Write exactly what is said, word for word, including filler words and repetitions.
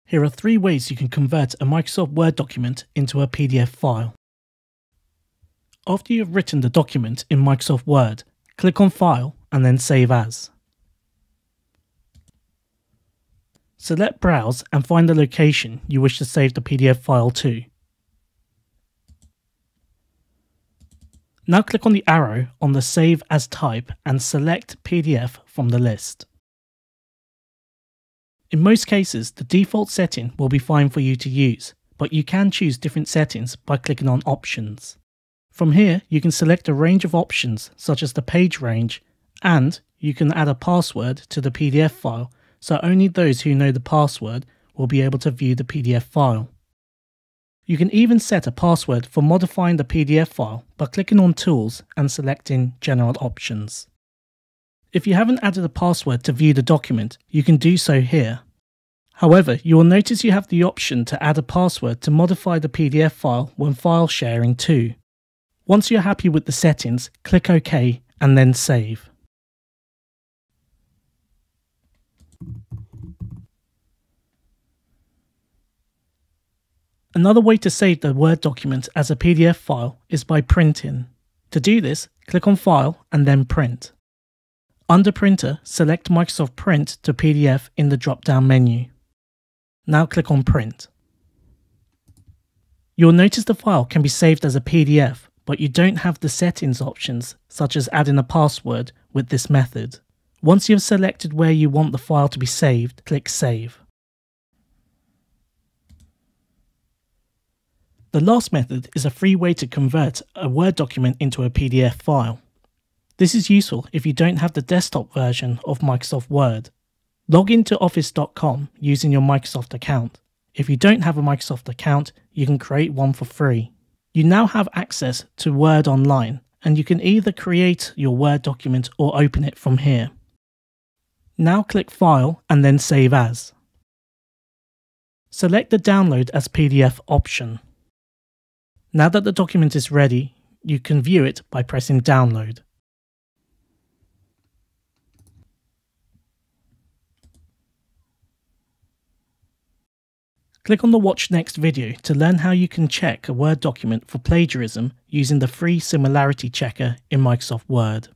Here are three ways you can convert a Microsoft Word document into a P D F file. After you have written the document in Microsoft Word, click on File and then Save As. Select Browse and find the location you wish to save the P D F file to. Now click on the arrow on the Save As type and select P D F from the list. In most cases, the default setting will be fine for you to use, but you can choose different settings by clicking on Options. From here, you can select a range of options such as the page range, and you can add a password to the P D F file, so only those who know the password will be able to view the P D F file. You can even set a password for modifying the P D F file by clicking on Tools and selecting General Options. If you haven't added a password to view the document, you can do so here. However, you will notice you have the option to add a password to modify the P D F file when file sharing too. Once you're happy with the settings, click OK and then save. Another way to save the Word document as a P D F file is by printing. To do this, click on File and then Print. Under Printer, select Microsoft Print to P D F in the drop-down menu. Now click on Print. You'll notice the file can be saved as a P D F, but you don't have the settings options, such as adding a password, with this method. Once you have selected where you want the file to be saved, click Save. The last method is a free way to convert a Word document into a P D F file. This is useful if you don't have the desktop version of Microsoft Word. Log into office dot com using your Microsoft account. If you don't have a Microsoft account, you can create one for free. You now have access to Word online, and you can either create your Word document or open it from here. Now click File and then Save As. Select the Download as P D F option. Now that the document is ready, you can view it by pressing Download. Click on the Watch Next video to learn how you can check a Word document for plagiarism using the free similarity checker in Microsoft Word.